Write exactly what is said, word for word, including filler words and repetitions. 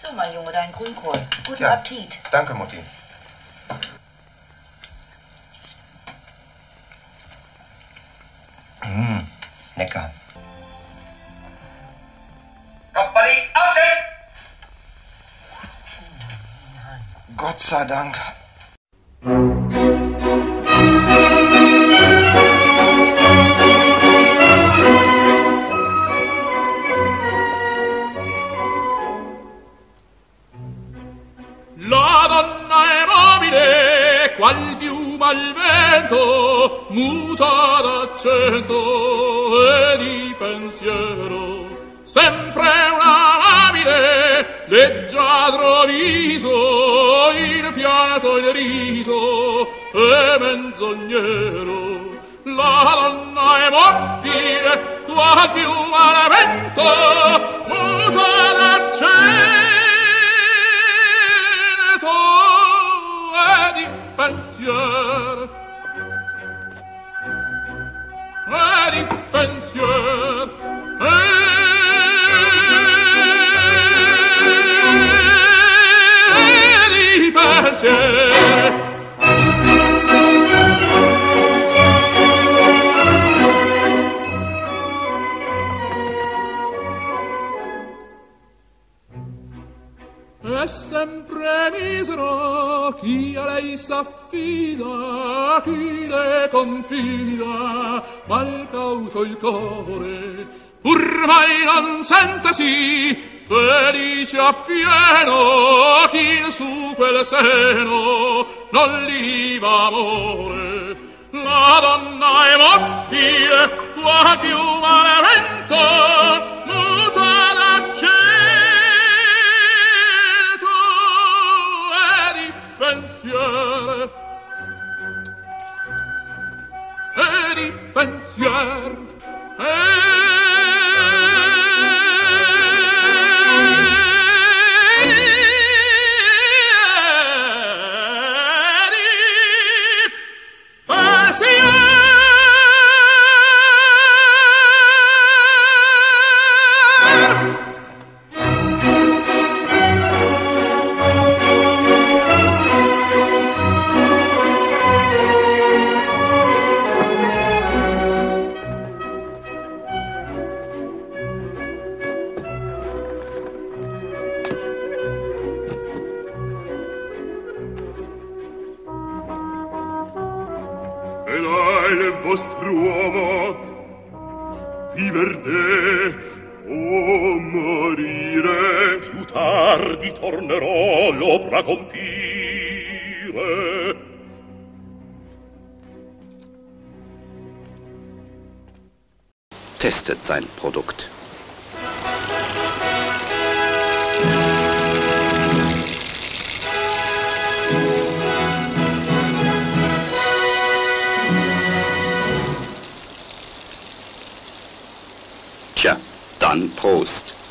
So, mein Junge, dein Grünkohl. Guten Ja, Appetit. Danke, Mutti. Mmh, lecker. Company, aufstehen! Gott sei Dank. La donna è mobile, qual piuma al vento, muta d'accento e di pensiero. Sempre una amabile, leggiadro viso, il fiato il riso e menzognero. La donna è mobile, qual piuma al vento, muta d'accento e di pensier e di pensier e di pensier. È sempre misero chi a lei s'affida, chi le confida, mal cauto il core, pur mai non sentesi felice appieno chi su quel seno non liva amore. La donna è mobile, qua più malevento, muta d'accento pensier e di pensier e vostr'uomo viverde o morire, più tardi tornerò l'opera compire. Testet sein Produkt. Tja, dann Prost.